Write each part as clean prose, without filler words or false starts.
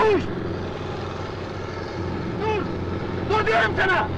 Çavuş! Dur! Dur diyorum sana!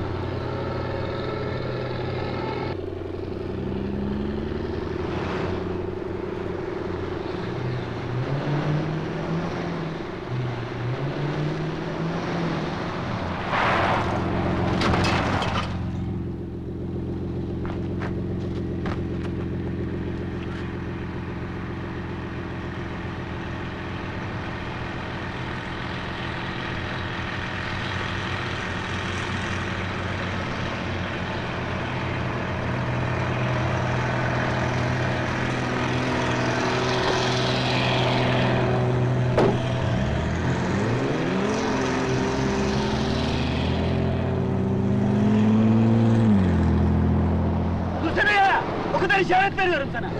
İşaret veriyorum sana!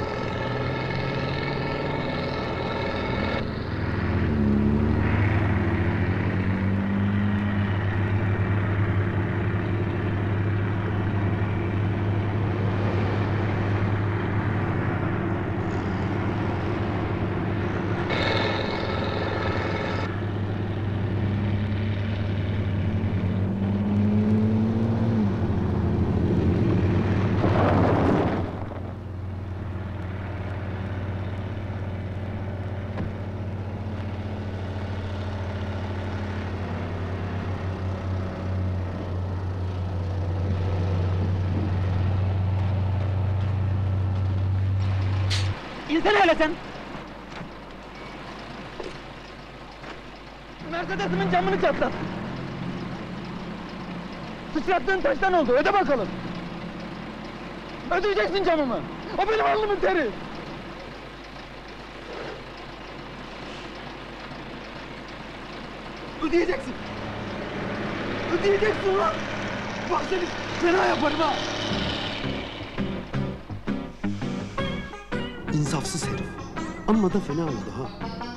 İnsene hele sen! Mercedes'imin camını çatlat! Sıçrattığın taştan oldu, öde bakalım! Ödeyeceksin camımı! O benim alnımın teri! Ödeyeceksin! Ödeyeceksin lan! Bak seni fena yaparım ha! İnsafsız herif. Amma da fena oldu ha.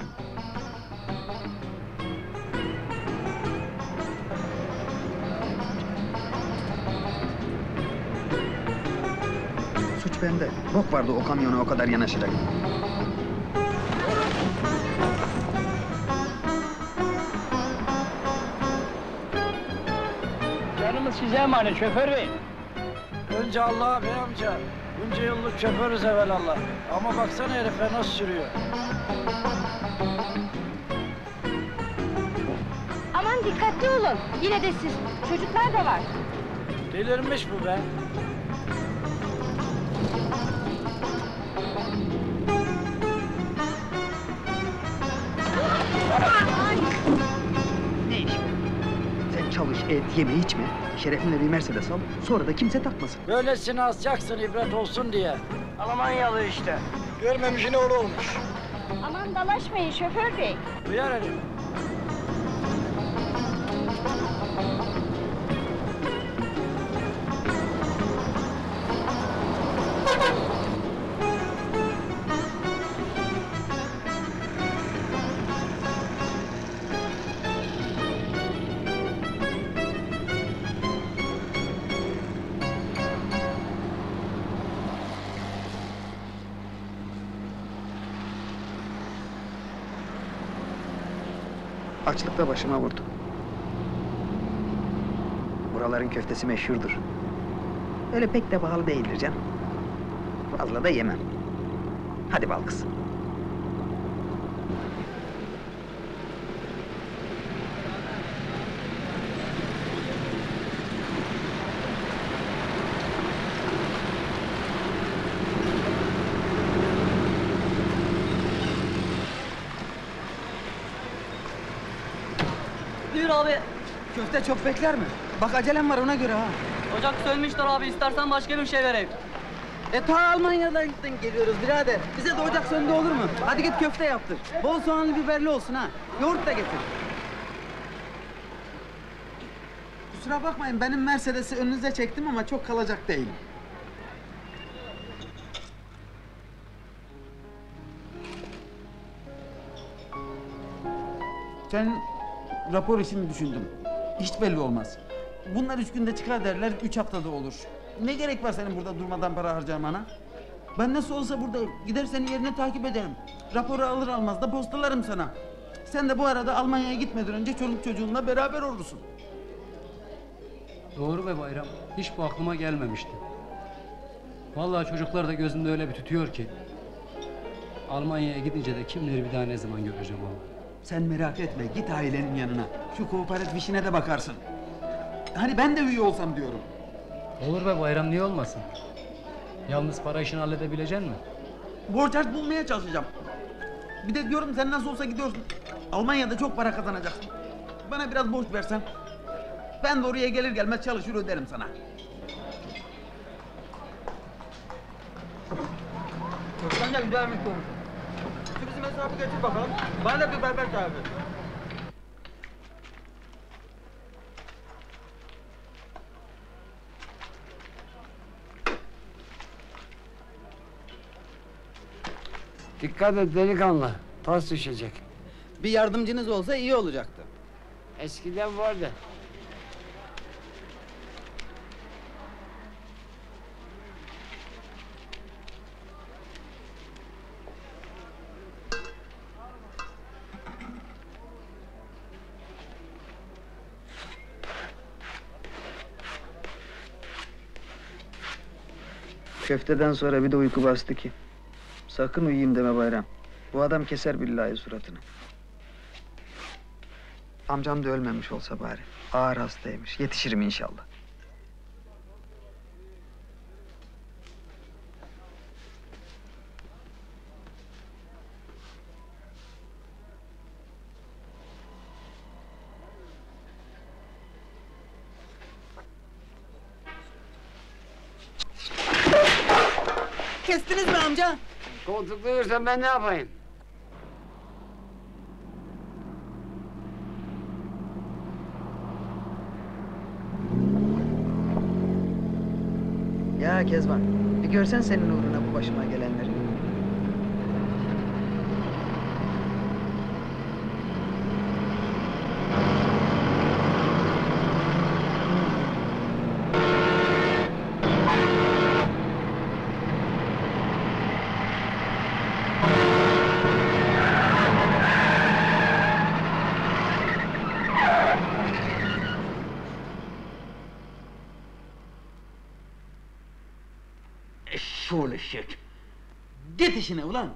Suç bende. Bok vardı o kamyona o kadar yanaşacak. Canımız size emanet şoför bey. Önce Allah'a bey amca. Bunca yıllık şoförüz evelallah. Ama baksana herife nasıl sürüyor. Aman dikkatli olun. Yine de siz. Çocuklar da var. Delirmiş bu be. Ne iş bu? Sen çalış, et, yeme, içme. Şerefinle bir Mercedes al, sonra da kimse takmasın. Böylesini asacaksın ibret olsun diye. Almanyalı işte. Görmemişine oğlu olmuş. Aman dalaşmayın şoför bey. Duyar herif. Açlıkla başıma vurdu. Buraların köftesi meşhurdur. Öyle pek de pahalı değildir canım. Fazla da yemem. Hadi bal kız. Buyur abi. Köfte çok bekler mi? Bak acelem var ona göre ha. Ocak sönmüştür abi. İstersen başka bir şey vereyim. Ta Almanya'dan geliyoruz birader. Bize de ocak söndü olur mu? Hadi git köfte yaptır. Bol soğanlı biberli olsun ha. Yoğurt da getir. Kusura bakmayın benim Mercedes'i önünüze çektim ama çok kalacak değilim. Sen rapor işini düşündüm. Hiç belli olmaz. Bunlar 3 günde çıkar derler, 3 haftada olur. Ne gerek var senin burada durmadan para harcamana? Ben nasıl olsa burada gider senin yerine takip ederim. Raporu alır almaz da postalarım sana. Sen de bu arada Almanya'ya gitmeden önce çoluk çocuğunla beraber olursun. Doğru be Bayram. Hiç bu aklıma gelmemişti. Vallahi çocuklar da gözümde öyle bir tutuyor ki. Almanya'ya gidince de kimleri bir daha ne zaman göreceğim vallahi. Sen merak etme, git ailenin yanına. Şu kooperatif işine de bakarsın. Hani ben de üye olsam diyorum. Olur be Bayram, niye olmasın? Yalnız para işini halledebilecek misin? Borç harç bulmaya çalışacağım. Bir de diyorum sen nasıl olsa gidiyorsun. Almanya'da çok para kazanacaksın. Bana biraz borç versen. Ben de oraya gelir gelmez çalışır öderim sana. Sen de güzel bir konu. Şu bizim hesabı getir bakalım. Bana da bir berber çağırdı. Dikkat et delikanlı, tas düşecek. Bir yardımcınız olsa iyi olacaktı. Eskiden vardı. Köfteden sonra bir de uyku bastı ki. Sakın uyuyayım deme Bayram. Bu adam keser billahi suratını. Amcam da ölmemiş olsa bari. Ağır hastaymış. Yetişirim inşallah. Kestiniz mi amca? Koltuklanırsan ben ne yapayım? Ya Kezban, bir görsen senin uğruna bu başıma gelenleri. Eşşoğlu eşek. Git işine ulan.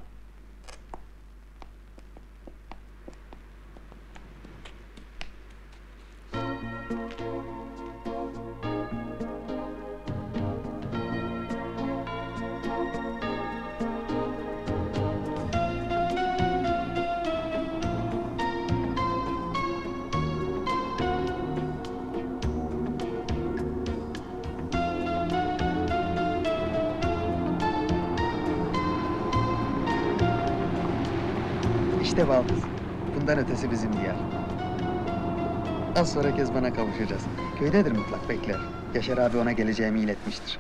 İşte Baldız. Bundan ötesi bizim diyar. Az sonra Kezban'a kavuşacağız. Köydedir mutlak, bekler. Yaşar abi ona geleceğimi iletmiştir.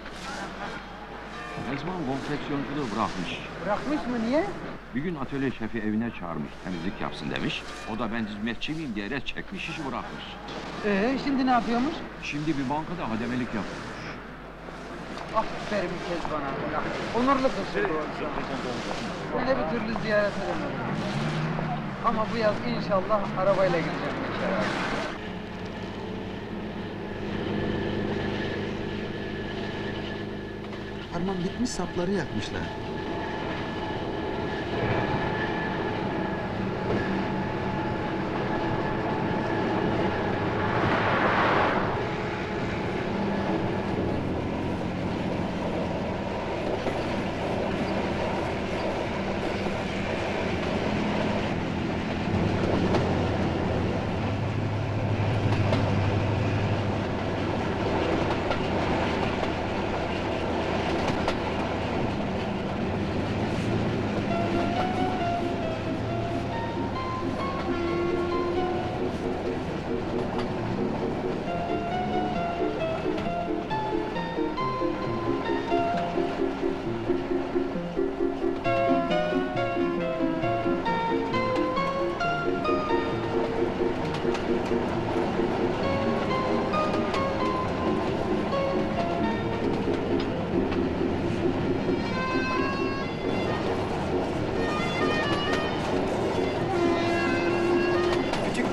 Kezban konfeksiyonculuğu bırakmış. Bırakmış mı, niye? Bir gün atölye şefi evine çağırmış, temizlik yapsın demiş. O da ben hizmetçi miyim diyerek çekmiş işi bırakmış. Şimdi ne yapıyormuş? Şimdi bir bankada hademelik yapıyormuş. Aferin Kezban'a. Onurlu kızdır doğrusu. Seni bir türlü ziyaret edemedim. Ama bu yaz inşallah arabayla gideceğim Yaşar abi. Harman bitmiş, sapları yakmışlar.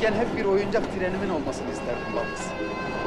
Çocukken hep bir oyuncak trenimin olmasını isterdim babası.